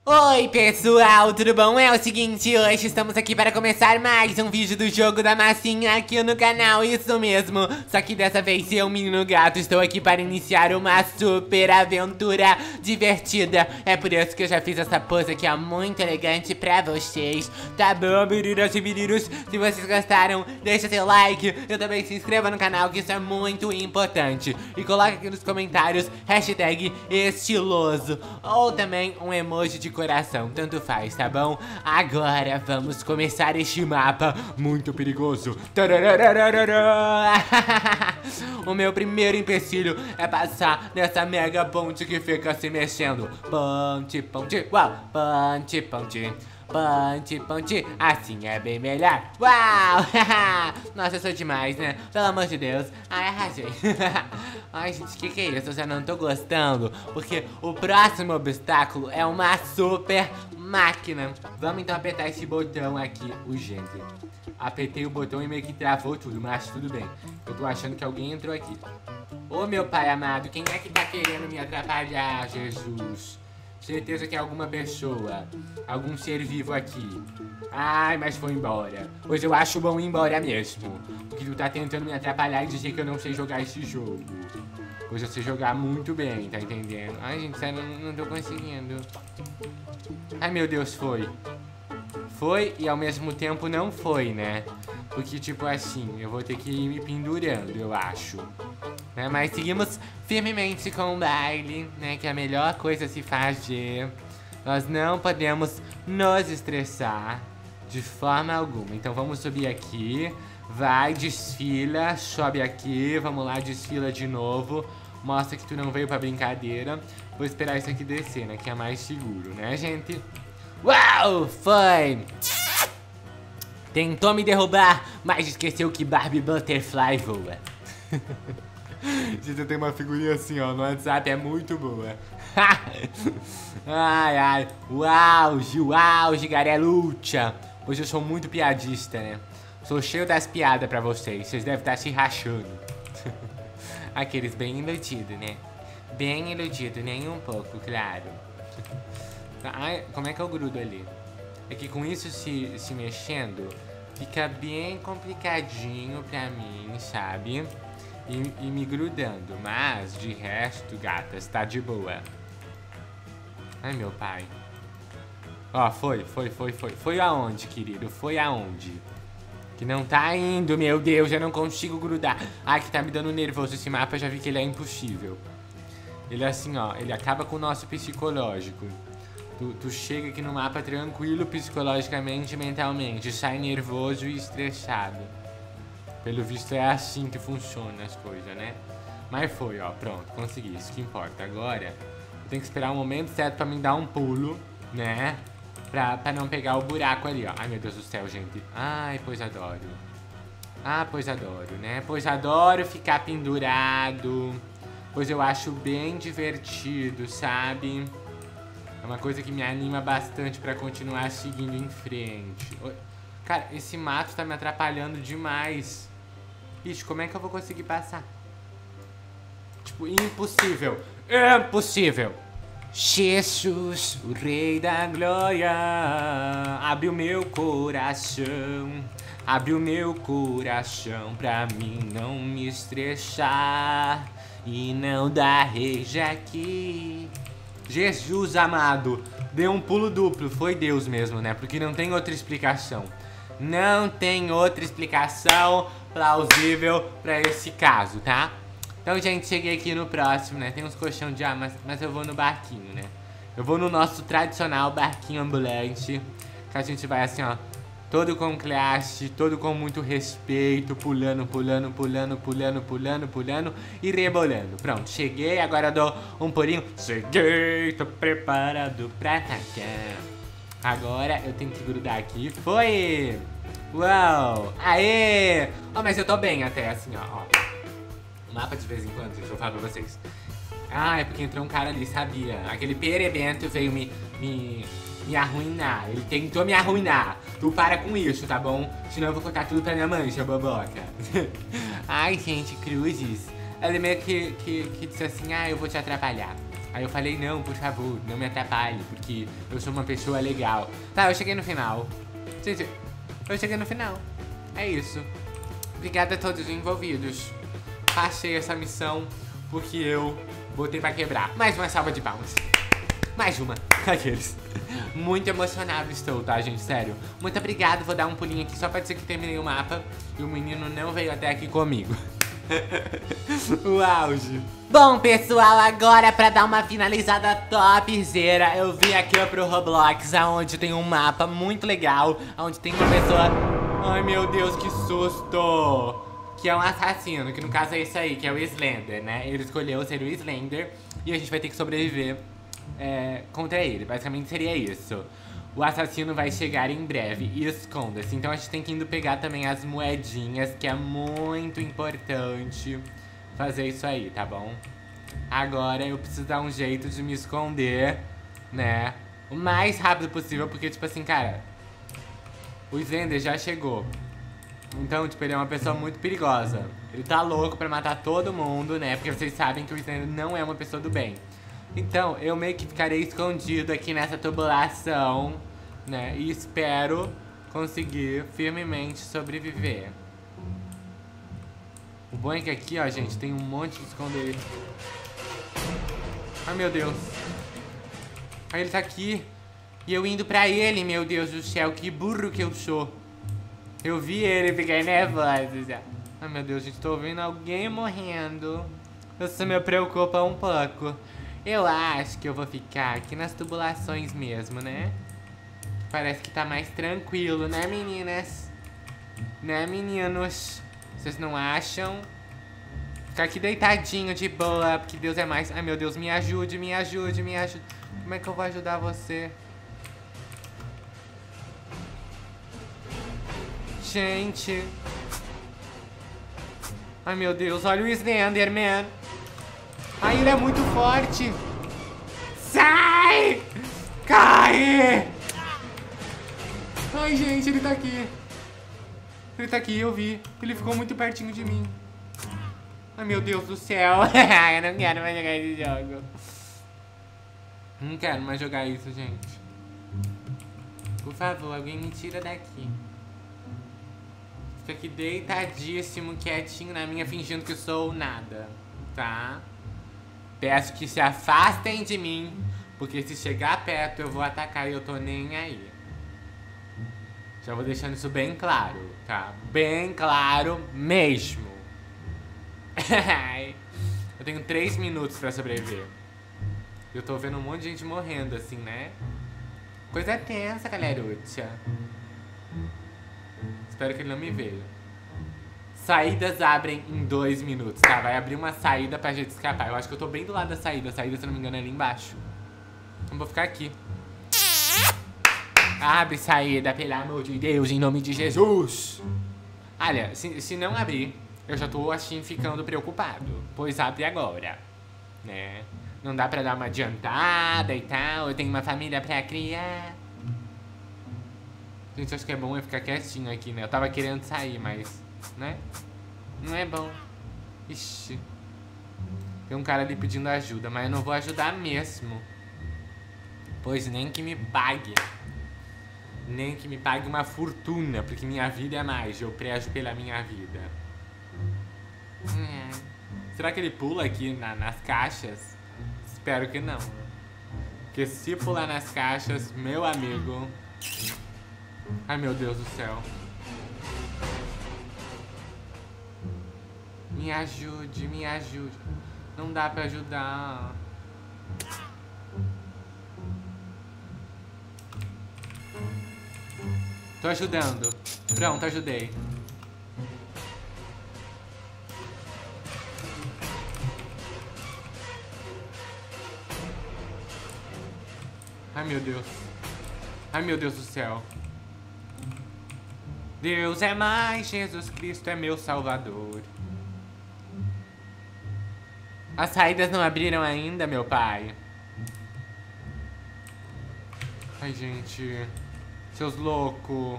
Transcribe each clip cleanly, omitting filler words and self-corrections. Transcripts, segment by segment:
Oi pessoal, tudo bom? É o seguinte, hoje estamos aqui para começar mais um vídeo do jogo da massinha aqui no canal, isso mesmo. Só que dessa vez eu, menino gato, estou aqui para iniciar uma super aventura divertida. É por isso que eu já fiz essa pose aqui, ó, muito elegante pra vocês. Tá bom, meninas e meninos? Se vocês gostaram, deixa seu like e também se inscreva no canal, que isso é muito importante. E coloca aqui nos comentários hashtag estiloso ou também um emoji de coração, tanto faz, tá bom? Agora vamos começar este mapa muito perigoso. O meu primeiro empecilho é passar nessa mega ponte que fica se mexendo. Ponte, ponte, uau, ponte, ponte. Ponte, ponte, assim é bem melhor. Uau! Nossa, eu sou demais, né? Pelo amor de Deus. Ai, arrasei. Ai, gente, que é isso? Eu já não tô gostando, porque o próximo obstáculo é uma super máquina. Vamos então apertar esse botão aqui, urgente. Apertei o botão e meio que travou tudo, mas tudo bem. Eu tô achando que alguém entrou aqui. Ô, meu pai amado, quem é que tá querendo me atrapalhar, Jesus? Certeza que é alguma pessoa, algum ser vivo aqui. Ai, mas foi embora. Pois eu acho bom ir embora mesmo. Porque tu tá tentando me atrapalhar e dizer que eu não sei jogar esse jogo. Pois eu sei jogar muito bem, tá entendendo? Ai, gente, sério, não tô conseguindo. Ai, meu Deus, foi. Foi e ao mesmo tempo não foi, né? Porque, tipo assim, eu vou ter que ir me pendurando, eu acho. Né? Mas seguimos firmemente com o baile, né? Que é a melhor coisa a se fazer. Nós não podemos nos estressar de forma alguma. Então vamos subir aqui. Vai, desfila, sobe aqui. Vamos lá, desfila de novo. Mostra que tu não veio pra brincadeira. Vou esperar isso aqui descer, né? Que é mais seguro, né, gente? Uau! Foi! Tentou me derrubar, mas esqueceu que Barbie Butterfly voa. Gente, eu tenho uma figurinha assim, ó, no WhatsApp, é muito boa. Ai, ai, o auge, garelucha. Hoje eu sou muito piadista, né? Sou cheio das piadas pra vocês, vocês devem estar se rachando. Aqueles bem iludidos, né? Bem iludido, nem um pouco, claro. Ai, como é que eu grudo ali? É que com isso se mexendo, fica bem complicadinho pra mim, sabe? E me grudando, mas de resto, gatas, tá de boa. Ai, meu pai. Ó, foi. Foi aonde, querido? Foi aonde? Que não tá indo, meu Deus, eu não consigo grudar. Ai, que tá me dando nervoso esse mapa, eu já vi que ele é impossível. Ele é assim, ó, ele acaba com o nosso psicológico. Tu chega aqui no mapa tranquilo psicologicamente e mentalmente, sai nervoso e estressado. Pelo visto é assim que funciona as coisas, né? Mas foi, ó, pronto, consegui, isso que importa. Agora, eu tenho que esperar o momento certo pra me dar um pulo, né? Pra não pegar o buraco ali, ó. Ai, meu Deus do céu, gente. Ai, pois adoro. Ah, pois adoro, né? Pois adoro ficar pendurado. Pois eu acho bem divertido, sabe? É uma coisa que me anima bastante pra continuar seguindo em frente. Cara, esse mato tá me atrapalhando demais. Ixi, como é que eu vou conseguir passar? Tipo, impossível. Impossível. Jesus, o Rei da Glória, abre o meu coração. Abre o meu coração pra mim não me estressar e não dar rage aqui. Jesus amado, deu um pulo duplo, foi Deus mesmo, né? Porque não tem outra explicação. Não tem outra explicação plausível pra esse caso, tá? Então, gente, cheguei aqui no próximo, né? Tem uns colchão de ar, mas eu vou no barquinho, né? Eu vou no nosso tradicional barquinho ambulante, que a gente vai assim, ó, todo com classe, todo com muito respeito, pulando e rebolando. Pronto, cheguei, agora dou um pulinho. Cheguei, tô preparado pra atacar. Agora eu tenho que grudar aqui. Foi! Uau! Aê! Oh, mas eu tô bem até, assim, ó. O mapa de vez em quando, deixa eu falar pra vocês. Ah, é porque entrou um cara ali, sabia? Aquele perebento veio me arruinar. Ele tentou me arruinar. Tu para com isso, tá bom? Senão eu vou contar tudo pra minha mãe, seu boboca. Ai, gente, cruzes. Ele meio que disse assim, ah, eu vou te atrapalhar. Aí eu falei, não, por favor, não me atrapalhe, porque eu sou uma pessoa legal. Tá, eu cheguei no final. Gente, eu cheguei no final. É isso. Obrigada a todos os envolvidos. Passei essa missão porque eu botei pra quebrar. Mais uma salva de palmas. Mais uma. Aqueles. Muito emocionado estou, tá, gente? Sério. Muito obrigado. Vou dar um pulinho aqui só pra dizer que terminei o mapa. E o menino não veio até aqui comigo. O auge. Bom, pessoal, agora pra dar uma finalizada topzera, eu vim aqui pro Roblox, onde tem um mapa muito legal, onde tem uma pessoa... Ai, meu Deus, que susto! Que é um assassino, que no caso é esse aí, que é o Slender, né? Ele escolheu ser o Slender e a gente vai ter que sobreviver contra ele. Basicamente seria isso. O assassino vai chegar em breve e esconda-se. Então a gente tem que indo pegar também as moedinhas, que é muito importante fazer isso aí, tá bom? Agora eu preciso dar um jeito de me esconder, né? O mais rápido possível, porque tipo assim, cara, o Slender já chegou. Então, tipo, ele é uma pessoa muito perigosa. Ele tá louco pra matar todo mundo, né? Porque vocês sabem que o Slender não é uma pessoa do bem. Então, eu meio que ficarei escondido aqui nessa tubulação, né? E espero conseguir firmemente sobreviver. O bom é que aqui, ó, gente, tem um monte de esconderijo. Ai, meu Deus. Ai, ele tá aqui. E eu indo pra ele, meu Deus do céu. Que burro que eu sou. Eu vi ele e fiquei nervosa já. Ai, meu Deus, gente, tô vendo alguém morrendo. Isso me preocupa um pouco. Eu acho que eu vou ficar aqui nas tubulações mesmo, né? Parece que tá mais tranquilo, né, meninas? Né, meninos? Vocês não acham? Ficar aqui deitadinho de boa, porque Deus é mais... Ai, meu Deus, me ajude, me ajude, me ajude. Como é que eu vou ajudar você? Gente. Ai, meu Deus, olha o Slenderman. Ai, ele é muito forte. Sai! Cai! Ai, gente, ele tá aqui. Ele tá aqui, eu vi. Ele ficou muito pertinho de mim. Ai, meu Deus do céu. Eu não quero mais jogar esse jogo. Não quero mais jogar isso, gente. Por favor, alguém me tira daqui. Fica aqui deitadíssimo, quietinho na minha, fingindo que sou nada. Tá? Peço que se afastem de mim, porque se chegar perto eu vou atacar e eu tô nem aí. Já vou deixando isso bem claro, tá? Bem claro mesmo. Eu tenho 3 minutos pra sobreviver. Eu tô vendo um monte de gente morrendo assim, né? Coisa tensa, galerúcia. Espero que ele não me veja. Saídas abrem em 2 minutos, tá? Vai abrir uma saída pra gente escapar. Eu acho que eu tô bem do lado da saída. A saída, se não me engano, é ali embaixo. Então vou ficar aqui. Abre saída, pelo amor de Deus, em nome de Jesus. Olha, se não abrir, eu já tô assim ficando preocupado. Pois abre agora, né? Não dá pra dar uma adiantada e tal. Eu tenho uma família pra criar. Gente, acho que é bom eu ficar quietinho aqui, né? Eu tava querendo sair, mas... né? Não é bom. Ixi. Tem um cara ali pedindo ajuda, mas eu não vou ajudar mesmo. Pois nem que me pague. Nem que me pague uma fortuna, porque minha vida é mais. Eu prezo pela minha vida. Será que ele pula aqui nas caixas? Espero que não. Porque se pular nas caixas, meu amigo... Ai, meu Deus do céu. Me ajude, me ajude. Não dá pra ajudar. Tô ajudando. Pronto, ajudei. Ai, meu Deus. Ai, meu Deus do céu. Deus é mais, Jesus Cristo é meu Salvador. As saídas não abriram ainda, meu pai. Ai, gente. Seus loucos.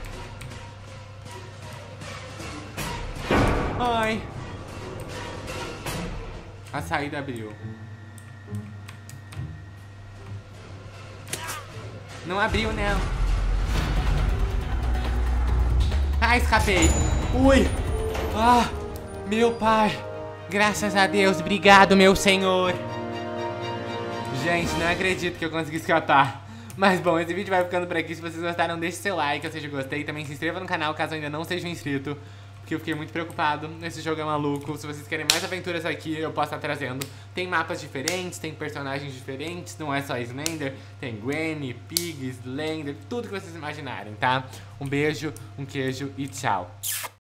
Ai. A saída abriu. Não abriu, não. Ah, escapei. Ui. Ah, meu pai. Graças a Deus. Obrigado, meu senhor. Gente, não acredito que eu consegui escapar. Mas bom, esse vídeo vai ficando por aqui. Se vocês gostaram, deixe seu like, ou seja, gostei. Também se inscreva no canal caso ainda não seja inscrito, porque eu fiquei muito preocupado. Esse jogo é maluco. Se vocês querem mais aventuras aqui, eu posso estar trazendo. Tem mapas diferentes, tem personagens diferentes. Não é só Slender, tem Granny, Pig, Slender, tudo que vocês imaginarem, tá? Um beijo, um queijo e tchau.